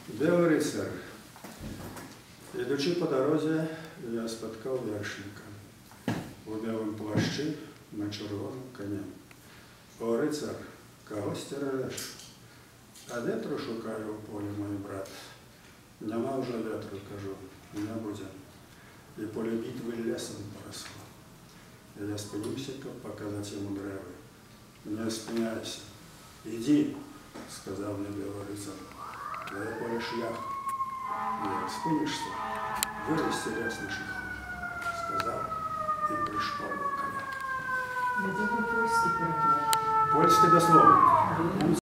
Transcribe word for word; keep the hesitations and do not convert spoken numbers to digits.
Белый рыцарь. Ідучи по дорозі, я споткав вершника у білому плащі на червоному коні. О, рицар, кого стережеш? А ветру шукаю у полі, мой брат. Нема вже ветру, кажу, не буде. І поле битви лесом поросло. І я спинився, показати йому древи. Не спиняйся. Іди, сказав мені білий рицар. Твоє поле шлях. І як спинишся, вирости лес на шляху, сказав і пришпорив коня. Польський переклад. Польське дословно.